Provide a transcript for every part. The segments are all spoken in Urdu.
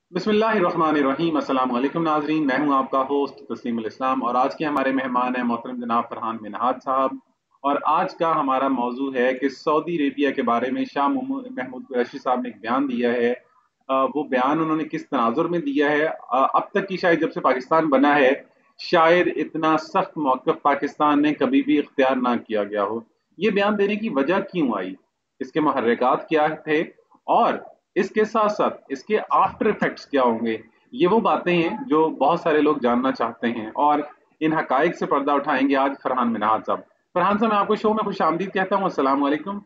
बिस्मिल्लाहिर्रहमानिर्रहीम। अस्सलाम वालेकुम नाजरीन, मैं हूं आपका होस्ट तस्लीम उल इस्लाम और आज के हमारे मेहमान हैं मोहतरम जनाब फरहान मिन्हाज साहब। और आज का हमारा मौजू है कि सऊदी अरेबिया के बारे में शाह महमूद कुरैशी साहब ने एक बयान दिया है। वो बयान उन्होंने किस तनाजुर में दिया है। अब तक की शायद जब से पाकिस्तान बना है शायद इतना सख्त मौक़िफ़ पाकिस्तान ने कभी भी इख्तियार ना किया गया हो। ये बयान देने की वजह क्यों आई, इसके मुहर्रिकात क्या थे और इसके साथ साथ इसके आफ्टर इफेक्ट्स क्या होंगे, ये वो बातें हैं जो बहुत सारे लोग जानना चाहते हैं। और इन हकाइक से पर्दा उठाएंगे आज फरहान मिन्हाज साहब। फरहान साहब, मैं आपको शो में खुश आमदीद कहता हूँ। अस्सलाम वालेकुम।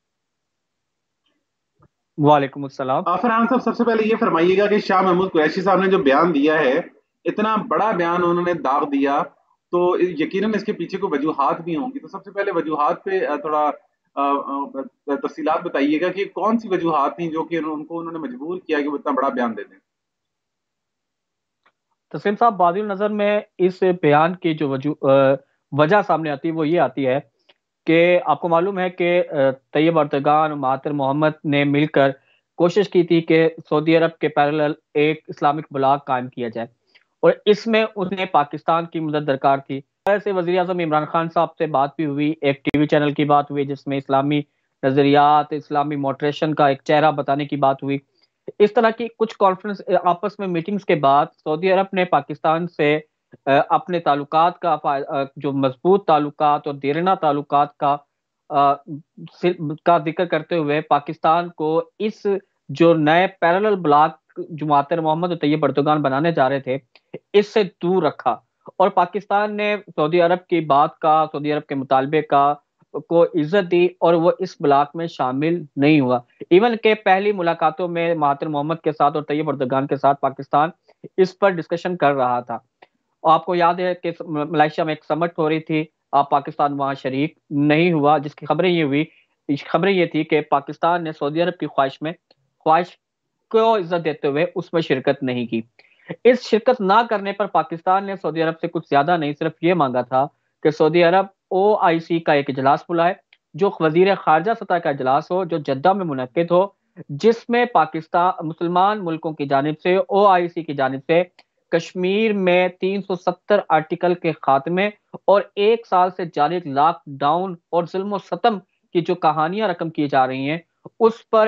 वालेकुम अस्सलाम। फरहान साहब, सबसे पहले ये फरमाइएगा कि शाह महमूद कुरैशी साहब ने जो बयान दिया है, इतना बड़ा बयान उन्होंने दाग दिया, तो यकीनन इसके पीछे कोई वजूहात भी होंगी। तो सबसे पहले वजूहात पे थोड़ा तफसीलात बताइएगा कि कौन सी वजूहात थी जो कि उनको उन्होंने मजबूर किया कि वो इतना बड़ा बयान दे दें। तस्लीम साहब, बादिल नज़र में इस बयान की जो वजह सामने आती है वो ये आती है कि आपको मालूम है कि तैयब अर्दगान और महातिर मोहम्मद ने मिलकर कोशिश की थी कि सऊदी अरब के पैरेलल एक इस्लामिक ब्लॉक कायम किया जाए, और इसमें उन्हें पाकिस्तान की मदद दरकार थी। ऐसे वज़ीर आज़म इमरान खान साहब से बात भी हुई, एक टीवी चैनल की बात हुई जिसमें इस्लामी नज़रियात, इस्लामी मॉडरेशन का एक चेहरा बताने की बात हुई। इस तरह की कुछ कॉन्फ्रेंस आपस में मीटिंग्स के बाद सऊदी अरब ने पाकिस्तान से अपने ताल्लुकात का जो मजबूत ताल्लुकात और देरना ताल्लुकात का जिक्र करते हुए पाकिस्तान को इस जो नए पैरेलल ब्लॉक जो महातिर मोहम्मद और तैयब अर्दोगान बनाने जा रहे थे, इससे दूर रखा। और पाकिस्तान ने सऊदी अरब की बात का, सऊदी अरब के मुतालबे का को इज्जत दी और वो इस ब्लॉक में शामिल नहीं हुआ। इवन के पहली मुलाकातों में महातिर मोहम्मद के साथ और तैयब अर्दोगान के साथ पाकिस्तान इस पर डिस्कशन कर रहा था। और आपको याद है कि मलेशिया में एक समट हो रही थी, आप पाकिस्तान वहां शरीक नहीं हुआ, जिसकी खबरें ये थी कि पाकिस्तान ने सऊदी अरब की ख्वाहिश को इज्जत देते हुए उसमें शिरकत नहीं की। इस शिरकत ना करने पर पाकिस्तान ने सऊदी अरब से कुछ ज्यादा नहीं, सिर्फ ये मांगा था कि सऊदी अरब OIC का एक इजलास बुलाए, जो वजीर खारजा सतह का इजलास हो, जो जद्दा में मुनक्किद हो, जिसमें पाकिस्तान मुसलमान मुल्कों की जानिब से, OIC की जानिब से कश्मीर में 370 आर्टिकल के खात्मे और 1 साल से जारी लॉकडाउन और जुल्म सतम की जो कहानियां रकम की जा रही हैं, उस पर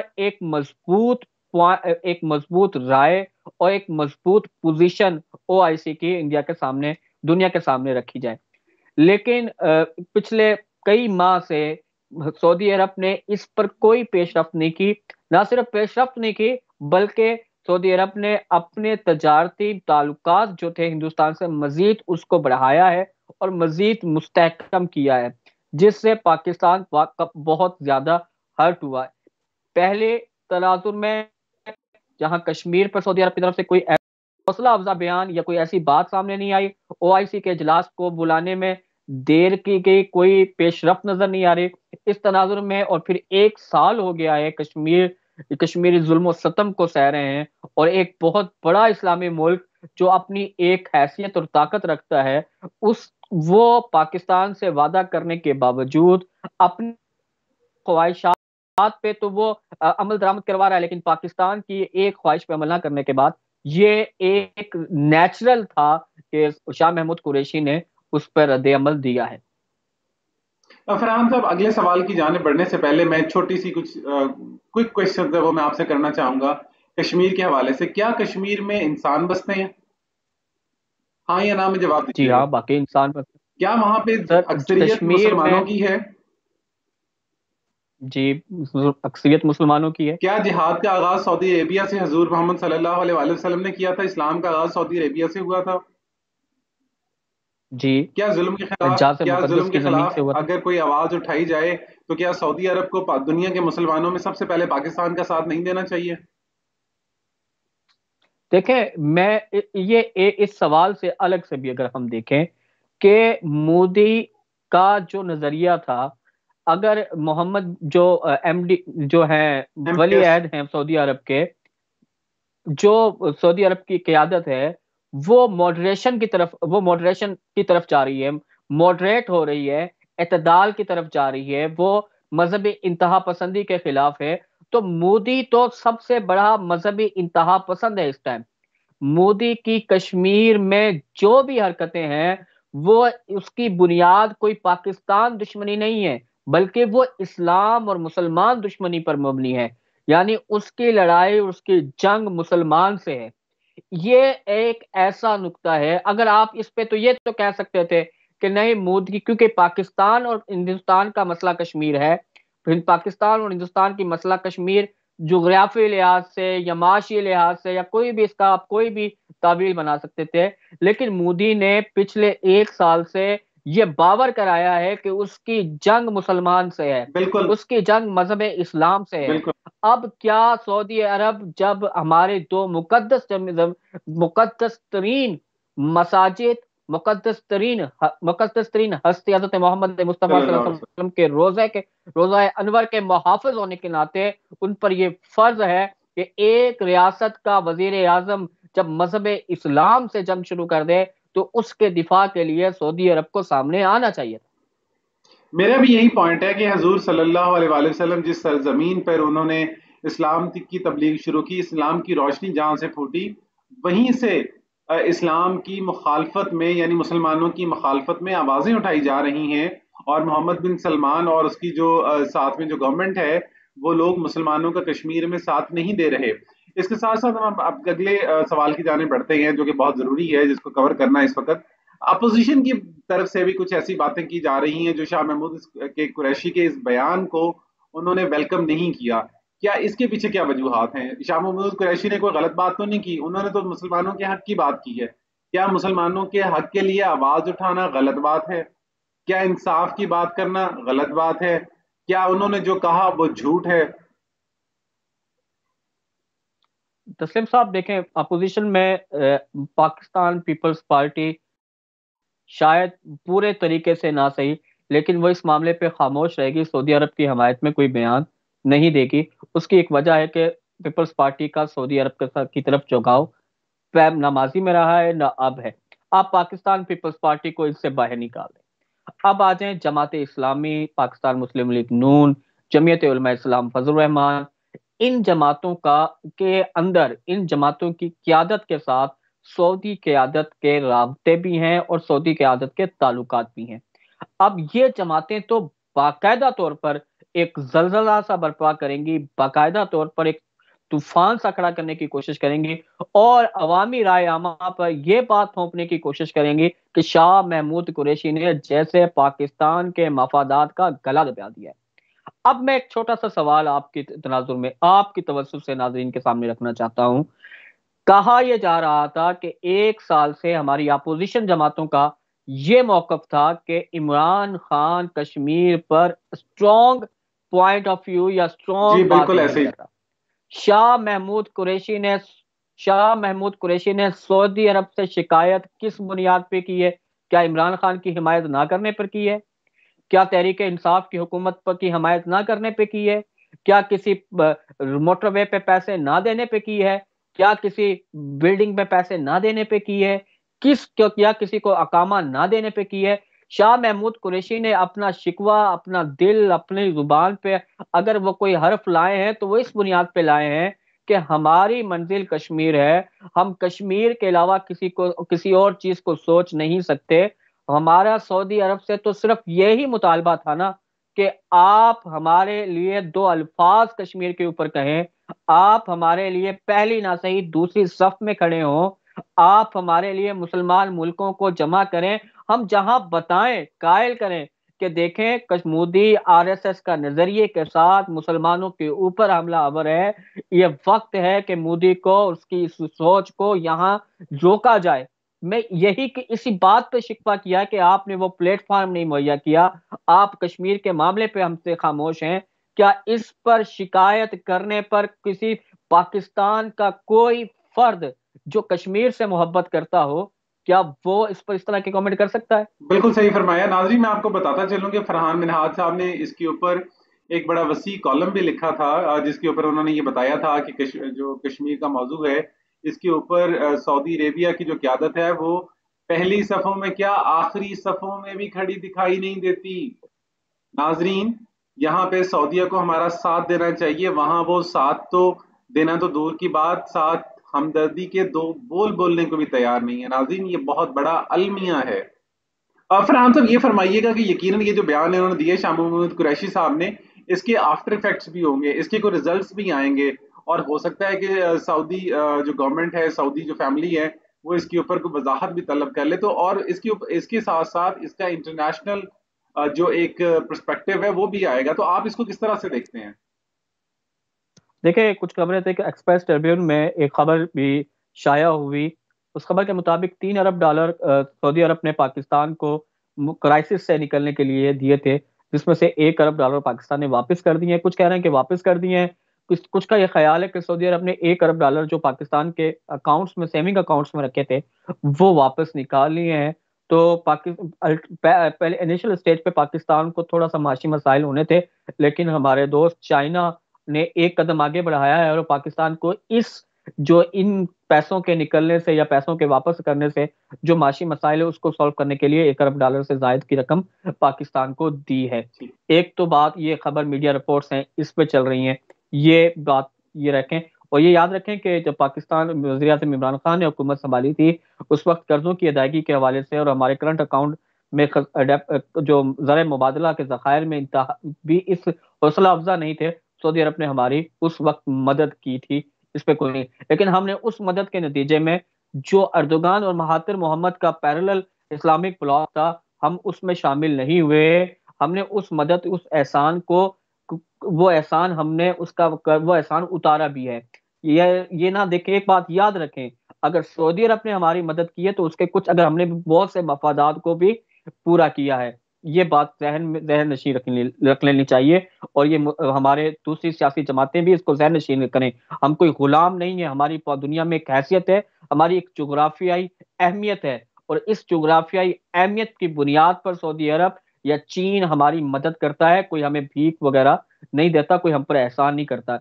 एक मजबूत राय और एक मजबूत पोजीशन OIC की इंडिया के सामने, दुनिया के सामने रखी जाए। लेकिन पिछले कई माह से सऊदी अरब ने इस पर कोई पेशरफ्त नहीं की। ना सिर्फ पेशरफ्त नहीं की, बल्कि सऊदी अरब ने अपने तजारती ताल्लुकात जो थे हिंदुस्तान से मजीद उसको बढ़ाया है और मजीद मुस्तहकम किया है, जिससे पाकिस्तान बहुत ज्यादा हर्ट हुआ है। पहले तनाजुर में जहां कश्मीर पर सऊदी अरब की तरफ से कोई हौसला अफजा बयान या कोई ऐसी बात सामने नहीं आई, OIC के इजलास को बुलाने में देर की गई, कोई पेशरफ नजर नहीं आ रही। इस तनाजुर में और फिर 1 साल हो गया है, कश्मीरी जुल्म सतम को सह रहे हैं, और एक बहुत बड़ा इस्लामी मुल्क जो अपनी एक हैसियत और ताकत रखता है, उस वो पाकिस्तान से वादा करने के बावजूद अपनी ख्वाहिशात पे तो वो अमल दरामद करवा रहा है, लेकिन पाकिस्तान की एक ख्वाहिश पे अमल ना करने के बाद ये एक नेचुरल था कि शाह महमूद कुरैशी ने उस पर रद्द अमल दिया है। फरहान साहब, अगले सवाल की जाने बढ़ने से पहले मैं छोटी सी कुछ क्विक क्वेश्चन है वो मैं आपसे करना चाहूंगा कश्मीर के हवाले से। क्या कश्मीर में इंसान बसते हैं? हाँ या ना में जवाब जी दीजिएगा। हाँ, बाकी इंसान पर। क्या वहां पे सर, अक्सरियत कश्मीर मुसलमानों में की है? जी अक्सरियत मुसलमानों की है। क्या जिहाद का आगाज सऊदी अरेबिया से हजूर मोहम्मद सल्लल्लाहु अलैहि वसल्लम ने किया था? इस्लाम का आगाज सऊदी अरेबिया से हुआ था। जी, हज्जाज क्या जुल्म मुकद्दस के की जमीन से खिलाफ हुआ था। अगर कोई आवाज उठाई जाए तो क्या सऊदी अरब को दुनिया के मुसलमानों में सबसे पहले पाकिस्तान का साथ नहीं देना चाहिए? देखें, इस सवाल से अलग से भी अगर हम देखें कि मोदी का जो नजरिया था, अगर मोहम्मद जो MD जो हैं, वली एमबीएस। अहद हैं सऊदी अरब के, जो सऊदी अरब की क़यादत है, वो मॉडरेशन की तरफ जा रही है, मॉडरेट हो रही है, एतदाल की तरफ जा रही है, वो मजहबी इंतहा पसंदी के खिलाफ है। تو مودی تو سب سے بڑا مذہبی انتہا پسند ہے اس ٹائم. مودی کی کشمیر میں جو بھی حرکتیں ہیں وہ اس کی بنیاد کوئی پاکستان دشمنی نہیں ہے، بلکہ وہ اسلام اور مسلمان دشمنی پر مبنی ہے. یعنی اس کی لڑائی، اس کی جنگ مسلمان سے ہے. یہ ایک ایسا نقطہ ہے. اگر آپ اس پہ تو یہ تو کہہ سکتے تھے کہ نہیں مودی، کیونکہ پاکستان اور ہندوستان کا مسئلہ کشمیر ہے، پاکستان اور ہندوستان کی مسئلہ کشمیر جغرافی لحاظ سے یا معاشی لحاظ سے یا کوئی بھی اس کا آپ کوئی بھی تعبیر بنا سکتے تھے، لیکن مودی نے پچھلے 1 سال سے یہ باور کرایا ہے کہ اس کی جنگ مسلمان سے ہے، بالکل اس کی جنگ مذہب اسلام سے ہے. بالکل. اب کیا سعودی عرب جب ہمارے دو مقدس ترین مساجد، مقدس ترین ہستی حضرت محمد مصطفیٰ صلی صلی اللہ اللہ علیہ علیہ وسلم. وسلم کے روزہ انور کے محافظ ہونے کے ناطے ان پر یہ فرض ہے کہ ایک ریاست کا وزیر اعظم جب مذہب اسلام سے جنگ شروع کر دے تو اس کے دفاع کے لیے سعودی عرب کو سامنے آنا چاہیے. میرا بھی یہی پوائنٹ ہے کہ حضور صلی اللہ علیہ وآلہ وسلم جس سرزمین پر انہوں نے اسلام کی تبلیغ شروع کی، اسلام کی روشنی جہاں سے پھوٹی، وہیں سے اسلام کی مخالفت میں، یعنی مسلمانوں کی مخالفت میں آوازیں اٹھائی جا رہی ہیں. اور محمد بن سلمان اور اس کی جو ساتھ میں جو گورنمنٹ ہے، وہ لوگ مسلمانوں کا کشمیر میں ساتھ نہیں دے رہے. اس کے ساتھ ساتھ ہم اب اگلے سوال کی جانب بڑھتے ہیں جو کہ بہت ضروری ہے، جس کو کور کرنا اس وقت. اپوزیشن کی طرف سے بھی کچھ ایسی باتیں کی جا رہی ہیں جو شاہ محمود کے قریشی کے اس بیان کو انہوں نے ویلکم نہیں کیا. کیا اس کے پیچھے کیا وجوہات ہیں؟ شاہ محمود قریشی نے کوئی غلط بات تو نہیں کی، انہوں نے تو مسلمانوں کے حق کی بات کی ہے. کیا مسلمانوں کے حق کے لیے آواز اٹھانا غلط بات ہے؟ کیا انصاف کی بات کرنا غلط بات ہے؟ کیا انہوں نے جو کہا وہ جھوٹ ہے؟ تسلیم صاحب دیکھیں، اپوزیشن میں پاکستان پیپلز پارٹی شاید پورے طریقے سے نہ صحیح، لیکن وہ اس معاملے پہ خاموش رہے گی، سعودی عرب کی حمایت میں کوئی بیان نہیں دے گی. اس کی ایک وجہ ہے کہ پیپلز پارٹی کا سعودی عرب کی طرف جھکاؤ نہ ماضی میں رہا ہے نہ اب ہے. آپ پاکستان پیپلز پارٹی کو اس سے باہر نکال دیں. اب آ جائیں جماعت اسلامی، پاکستان مسلم لیگ نون، جمعیت علماء اسلام فضل الرحمان. ان جماعتوں کے اندر، ان جماعتوں کی قیادت کے ساتھ سعودی قیادت کے رابطے بھی ہیں اور سعودی قیادت کے تعلقات بھی ہیں. اب یہ جماعتیں تو باقاعدہ طور پر ایک زلزلہ سا برپا کریں گی، باقاعدہ طور پر ایک طوفان سا کھڑا کرنے کی کوشش کریں گی اور عوامی رائے عامہ پر یہ بات تھوپنے کی کوشش کریں گی کہ شاہ محمود قریشی نے جیسے پاکستان کے مفادات کا گلا دبا دیا ہے. اب میں ایک چھوٹا سا سوال آپ کی تناظر میں، آپ کی توسط سے ناظرین کے سامنے رکھنا چاہتا ہوں. کہا یہ جا رہا تھا کہ 1 سال سے ہماری اپوزیشن جماعتوں کا یہ موقف تھا کہ عمران خان کشمیر پر اسٹرانگ پوائنٹ آف ویو یا جی اسٹرانگ بات بالکل نہیں ایسے ہی. کر رہا. شاہ محمود قریشی نے سعودی عرب سے شکایت کس بنیاد پہ کی ہے؟ کیا عمران خان کی حمایت نہ کرنے پر کی ہے؟ کیا تحریک انصاف کی حکومت پر کی حمایت نہ کرنے پہ کی ہے؟ کیا کسی موٹر وے پہ پیسے نہ دینے پہ کی ہے؟ کیا کسی بلڈنگ پہ پیسے نہ دینے پہ کی ہے؟ کیا کسی کو اقامہ نہ دینے پہ کی ہے؟ شاہ محمود قریشی نے اپنا شکوہ، اپنا دل اپنی زبان پہ اگر وہ کوئی حرف لائے ہیں تو وہ اس بنیاد پہ لائے ہیں کہ ہماری منزل کشمیر ہے، ہم کشمیر کے علاوہ کسی اور چیز کو سوچ نہیں سکتے. ہمارا سعودی عرب سے تو صرف یہی مطالبہ تھا نا کہ آپ ہمارے لیے 2 الفاظ کشمیر کے اوپر کہیں، آپ ہمارے لیے پہلی نہ صحیح دوسری صف میں کھڑے ہوں، آپ ہمارے لیے مسلمان ملکوں کو جمع کریں، ہم جہاں بتائیں قائل کریں کہ دیکھیں مودی RSS کا نظریے کے ساتھ مسلمانوں کے اوپر حملہ آور ہے. یہ وقت ہے کہ مودی کو اس کی اس سوچ کو یہاں روکا جائے. میں یہی کہ اسی بات پہ شکوہ کیا کہ آپ نے وہ پلیٹ فارم نہیں مہیا کیا، آپ کشمیر کے معاملے پہ ہم سے خاموش ہیں. کیا اس پر شکایت کرنے پر کسی پاکستان کا کوئی فرد جو کشمیر سے محبت کرتا ہو، کیا وہ اس پر اس طرح کے کامنٹ کر سکتا ہے؟ بالکل صحیح فرمایا. ناظرین میں آپ کو بتاتا چلوں کہ فرحان منہاج صاحب نے اس کے اوپر ایک بڑا وسیع کالم بھی لکھا تھا، جس کے اوپر انہوں نے یہ بتایا تھا کہ جو کشمیر کا موضوع ہے اس کے اوپر سعودی عربیہ کی جو قیادت ہے وہ پہلی صفوں میں کیا آخری صفوں میں بھی کھڑی دکھائی نہیں دیتی. ناظرین یہاں پہ سعودیہ کو ہمارا ساتھ دینا چاہیے، وہاں وہ ساتھ تو دینا تو دور کی بات، ساتھ ہمدردی کے دو بول بولنے کو بھی تیار نہیں ہے۔ ناظرین، یہ بہت بڑا المیہ ہے۔ فرحان صاحب یہ فرمائیے گا کہ یقیناً یہ جو بیان انہوں نے دیے شاہ محمود قریشی صاحب نے، اس کے آفٹر افیکٹس بھی ہوں گے، اس کے کوئی ریزلٹس بھی آئیں گے، اور ہو سکتا ہے کہ سعودی جو گورنمنٹ ہے، سعودی جو فیملی ہے، وہ اس کے اوپر کوئی وضاحت بھی طلب کر لے، تو اور اس کے ساتھ ساتھ اس کا انٹرنیشنل جو ایک پرسپیکٹو ہے وہ بھی آئے گا، تو آپ اس کو کس طرح سے دیکھتے ہیں؟ دیکھیں، کچھ خبریں تھے کہ ایکسپریس ٹریبیون میں ایک خبر بھی شائع ہوئی، اس خبر کے مطابق $3 ارب سعودی عرب نے پاکستان کو کرائسس سے نکلنے کے لیے دیے تھے، جس میں سے $1 ارب پاکستان نے واپس کر دیے ہیں۔ کچھ کہہ رہے ہیں کہ واپس کر دیے ہیں، کچھ کا یہ خیال ہے کہ سعودی عرب نے $1 ارب جو پاکستان کے اکاؤنٹس میں، سیونگ اکاؤنٹس میں رکھے تھے، وہ واپس نکال لیے ہیں۔ تو پہلے انیشل اسٹیج پہ پاکستان کو تھوڑا سا معاشی مسائل ہونے تھے، لیکن ہمارے دوست چائنا نے ایک قدم آگے بڑھایا ہے، اور پاکستان کو جو ان پیسوں کے نکلنے سے یا پیسوں کے واپس کرنے سے جو معاشی مسائل ہے اس کو سالو کرنے کے لیے $1 ارب سے زائد کی رقم پاکستان کو دی ہے۔ ٹھیک۔ ایک تو بات یہ خبر میڈیا رپورٹس ہیں اس پہ چل رہی ہیں، یہ بات یہ رکھیں، اور یہ یاد رکھیں کہ جب پاکستان وزیر اعظم عمران خان نے حکومت سنبھالی تھی، اس وقت قرضوں کی ادائیگی کے حوالے سے اور ہمارے کرنٹ اکاؤنٹ میں جو زر مبادلہ کے ذخائر میں بھی اس حوصلہ افزا نہیں تھے۔ سعودی عرب نے ہماری اس وقت مدد کی تھی، اس پہ کوئی نہیں، لیکن ہم نے اس مدد کے نتیجے میں جو اردوغان اور مہاتر محمد کا پیرلل اسلامک بلاک تھا، ہم اس میں شامل نہیں ہوئے۔ ہم نے اس مدد، اس احسان کو، وہ احسان ہم نے اس کا وہ احسان اتارا بھی ہے۔ یہ نہ دیکھیں، ایک بات یاد رکھیں، اگر سعودی عرب نے ہماری مدد کی ہے تو اس کے کچھ، اگر ہم نے بہت سے مفادات کو بھی پورا کیا ہے، یہ بات ذہن نشین رکھ لینی چاہیے، اور یہ ہمارے دوسری سیاسی جماعتیں بھی اس کو ذہن نشین کریں۔ ہم کوئی غلام نہیں ہیں، ہماری دنیا میں ایک حیثیت ہے، ہماری ایک جغرافیائی اہمیت ہے، اور اس جغرافیائی اہمیت کی بنیاد پر سعودی عرب یا چین ہماری مدد کرتا ہے، کوئی ہمیں بھیک وغیرہ نہیں دیتا، کوئی ہم پر احسان نہیں کرتا۔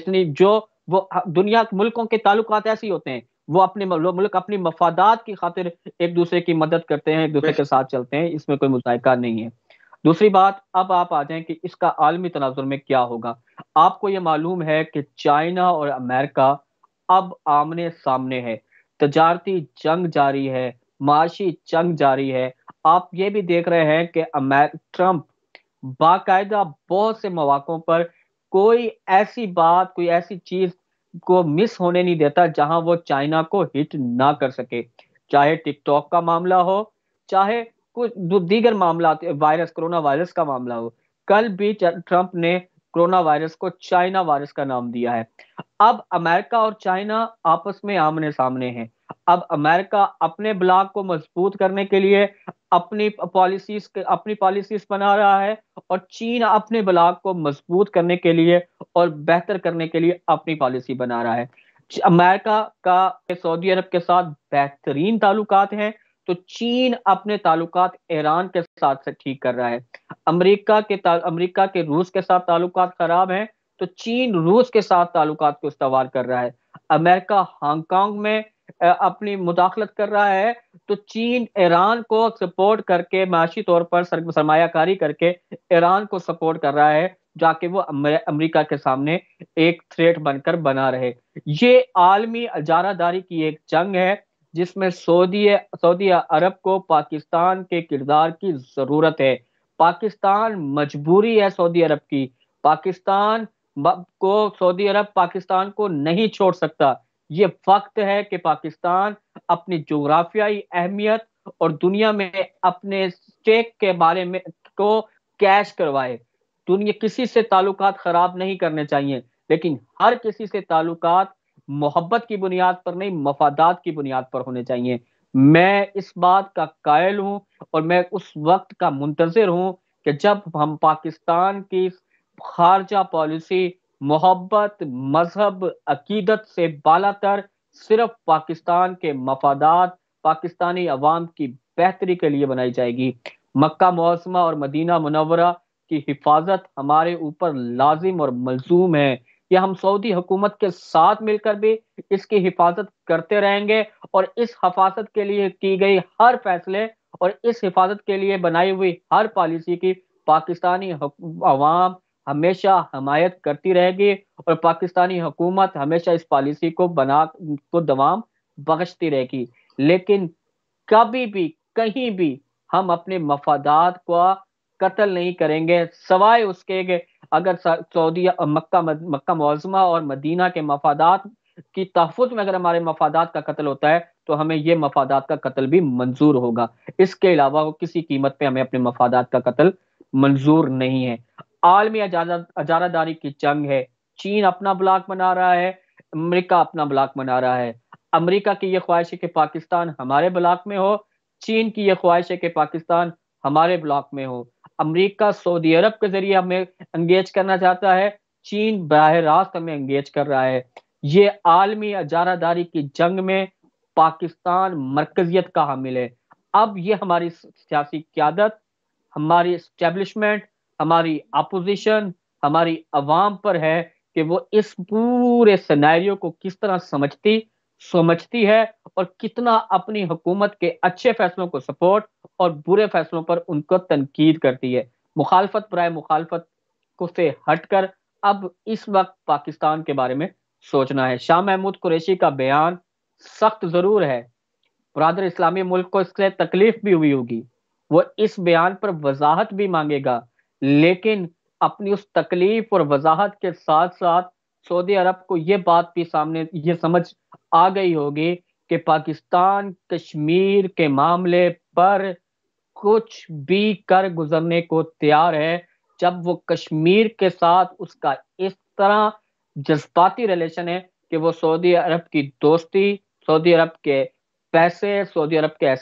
وہ دنیا کے ملکوں کے تعلقات ایسے ہی ہوتے ہیں، وہ اپنے ملک اپنی مفادات کی خاطر ایک دوسرے کی مدد کرتے ہیں، ایک دوسرے کے ساتھ چلتے ہیں، اس میں کوئی مذائقہ نہیں ہے۔ دوسری بات، اب آپ آ جائیں کہ اس کا عالمی تناظر میں کیا ہوگا۔ آپ کو یہ معلوم ہے کہ چائنا اور امریکہ اب آمنے سامنے ہے، تجارتی جنگ جاری ہے، معاشی جنگ جاری ہے۔ آپ یہ بھی دیکھ رہے ہیں کہ ٹرمپ باقاعدہ بہت سے مواقعوں پر کوئی ایسی بات، کوئی ایسی چیز کو مس ہونے نہیں دیتا جہاں وہ چائنا کو ہٹ نہ کر سکے، چاہے ٹک ٹاک کا معاملہ ہو، چاہے کچھ دیگر معاملات، کرونا وائرس کا معاملہ ہو۔ کل بھی ٹرمپ نے کرونا وائرس کو چائنا وائرس کا نام دیا ہے۔ اب امریکہ اور چائنا آپس میں آمنے سامنے ہیں۔ اب امریکہ اپنے بلاک کو مضبوط کرنے کے لیے اپنی پالیسیز بنا رہا ہے، اور چین اپنے بلاک کو مضبوط کرنے کے لیے اور بہتر کرنے کے لیے اپنی پالیسی بنا رہا ہے۔ امریکہ کا سعودی عرب کے ساتھ بہترین تعلقات ہیں، تو چین اپنے تعلقات ایران کے ساتھ سے ٹھیک کر رہا ہے۔ امریکہ کے روس کے ساتھ تعلقات خراب ہیں، تو چین روس کے ساتھ تعلقات کو استوار کر رہا ہے۔ امریکہ ہانگ کانگ میں اپنی مداخلت کر رہا ہے، تو چین ایران کو سپورٹ کر کے، معاشی طور پر سرمایہ کاری کر کے ایران کو سپورٹ کر رہا ہے، جا کے وہ امریکہ کے سامنے ایک تھریٹ بن کر بنا رہے۔ یہ عالمی اجارہ داری کی ایک جنگ ہے، جس میں سعودی عرب کو پاکستان کے کردار کی ضرورت ہے۔ پاکستان مجبوری ہے سعودی عرب کی، سعودی عرب پاکستان کو نہیں چھوڑ سکتا۔ یہ وقت ہے کہ پاکستان اپنی جغرافیائی اہمیت اور دنیا میں اپنے اسٹیک کے بارے میں کو کیش کروائے۔ دنیا کسی سے تعلقات خراب نہیں کرنے چاہیے، لیکن ہر کسی سے تعلقات محبت کی بنیاد پر نہیں، مفادات کی بنیاد پر ہونے چاہیے۔ میں اس بات کا قائل ہوں، اور میں اس وقت کا منتظر ہوں کہ جب ہم پاکستان کی خارجہ پالیسی محبت، مذہب، عقیدت سے بالاتر صرف پاکستان کے مفادات، پاکستانی عوام کی بہتری کے لیے بنائی جائے گی۔ مکہ معظمہ اور مدینہ منورہ کی حفاظت ہمارے اوپر لازم اور ملزوم ہے۔ یہ ہم سعودی حکومت کے ساتھ مل کر بھی اس کی حفاظت کرتے رہیں گے، اور اس حفاظت کے لیے کی گئی ہر فیصلے اور اس حفاظت کے لیے بنائی ہوئی ہر پالیسی کی پاکستانی عوام ہمیشہ حمایت کرتی رہے گی اور پاکستانی حکومت ہمیشہ اس پالیسی کو دوام بخشتی رہے گی. لیکن کبھی بھی کہیں بھی ہم اپنے مفادات کو قتل نہیں کریں گے، سوائے اس کے کہ اگر سعودی مکہ معظمہ اور مدینہ کے مفادات کی تحفظ میں اگر ہمارے مفادات کا قتل ہوتا ہے تو ہمیں یہ مفادات کا قتل بھی منظور ہوگا. اس کے علاوہ کسی قیمت پہ ہمیں اپنے مفادات کا قتل منظور نہیں ہے. عالمی اجارہ داری کی جنگ ہے. چین اپنا بلاک بنا رہا ہے، امریکہ اپنا بلاک بنا رہا ہے. امریکہ کی یہ خواہش ہے کہ پاکستان ہمارے بلاک میں ہو، چین کی یہ خواہش ہے کہ پاکستان ہمارے بلاک میں ہو. امریکہ سعودی عرب کے ذریعے ہمیں انگیج کرنا چاہتا ہے، چین براہ راست ہمیں انگیج کر رہا ہے. یہ عالمی اجارہ داری کی جنگ میں پاکستان مرکزیت کا حامل ہے. اب یہ ہماری سیاسی قیادت، ہماری اسٹیبلشمنٹ، ہماری اپوزیشن، ہماری عوام پر ہے کہ وہ اس پورے سینیریو کو کس طرح سمجھتی ہے اور کتنا اپنی حکومت کے اچھے فیصلوں کو سپورٹ اور برے فیصلوں پر ان کو تنقید کرتی ہے. مخالفت برائے مخالفت کو سے ہٹ کر اب اس وقت پاکستان کے بارے میں سوچنا ہے. شاہ محمود قریشی کا بیان سخت ضرور ہے، برادر اسلامی ملک کو اس سے تکلیف بھی ہوئی ہوگی، وہ اس بیان پر وضاحت بھی مانگے گا، لیکن اپنی اس تکلیف اور وضاحت کے ساتھ ساتھ سعودی عرب کو یہ بات بھی سامنے یہ سمجھ آ گئی ہوگی کہ پاکستان کشمیر کے معاملے پر کچھ بھی کر گزرنے کو تیار ہے. جب وہ کشمیر کے ساتھ اس کا اس طرح جذباتی ریلیشن ہے کہ وہ سعودی عرب کی دوستی، سعودی عرب کے پیسے، سعودی عرب کے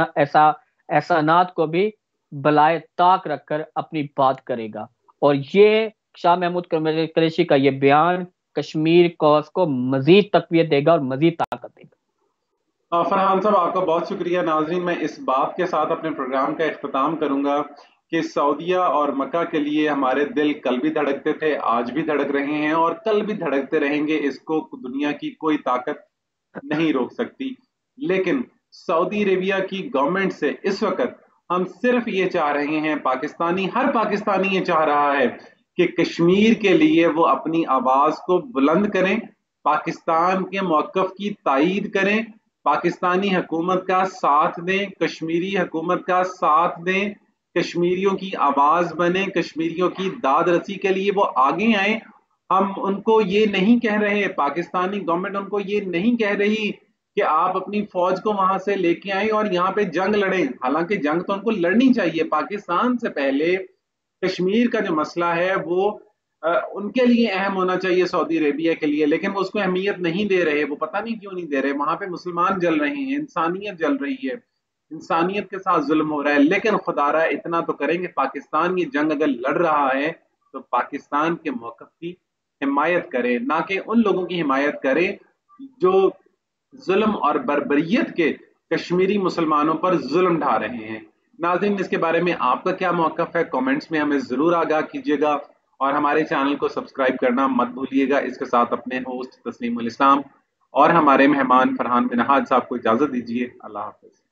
احسانات کو بھی بلائے طاق رکھ کر اپنی بات کرے گا. اور یہ شاہ محمود قریشی کا یہ بیان کشمیر کوز کو مزید تقویت دے گا اور مزید طاقت دے گا. فرحان صاحب آپ کا بہت شکریہ. ناظرین، میں اس بات کے ساتھ اپنے پروگرام کا اختتام کروں گا کہ سعودیہ اور مکہ کے لیے ہمارے دل کل بھی دھڑکتے تھے، آج بھی دھڑک رہے ہیں اور کل بھی دھڑکتے رہیں گے. اس کو دنیا کی کوئی طاقت نہیں روک سکتی. لیکن سعودی عربیہ کی گورنمنٹ سے اس وقت ہم صرف یہ چاہ رہے ہیں، ہر پاکستانی یہ چاہ رہا ہے کہ کشمیر کے لیے وہ اپنی آواز کو بلند کریں، پاکستان کے موقف کی تائید کریں، پاکستانی حکومت کا ساتھ دیں، کشمیری حکومت کا ساتھ دیں، کشمیریوں کی آواز بنیں، کشمیریوں کی داد رسی کے لیے وہ آگے آئیں. ہم ان کو یہ نہیں کہہ رہے، پاکستانی گورنمنٹ ان کو یہ نہیں کہہ رہی کہ آپ اپنی فوج کو وہاں سے لے کے آئیں اور یہاں پہ جنگ لڑیں. حالانکہ جنگ تو ان کو لڑنی چاہیے. پاکستان سے پہلے کشمیر کا جو مسئلہ ہے وہ ان کے لیے اہم ہونا چاہیے، سعودی عربیہ کے لیے، لیکن وہ اس کو اہمیت نہیں دے رہے. وہ پتہ نہیں کیوں نہیں دے رہے. وہاں پہ مسلمان جل رہے ہیں، انسانیت جل رہی ہے، انسانیت کے ساتھ ظلم ہو رہا ہے. لیکن خدا رہا اتنا تو کریں گے، پاکستان یہ جنگ اگر لڑ رہا ہے تو پاکستان کے موقف کی حمایت کرے، نہ کہ ان لوگوں کی حمایت کرے جو ظلم اور بربریت کے کشمیری مسلمانوں پر ظلم ڈھا رہے ہیں. ناظرین، اس کے بارے میں آپ کا کیا موقف ہے؟ کامنٹس میں ہمیں ضرور آگاہ کیجیے گا اور ہمارے چینل کو سبسکرائب کرنا مت بھولیے گا. اس کے ساتھ اپنے ہوسٹ تسلیم الاسلام اور ہمارے مہمان فرحان بن نہاد صاحب کو اجازت دیجیے. اللہ حافظ.